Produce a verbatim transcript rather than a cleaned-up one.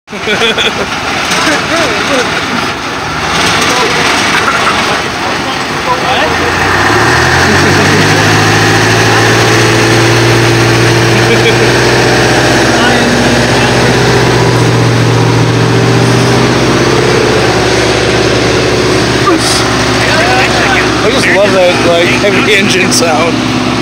I just love that, like, heavy engine sound.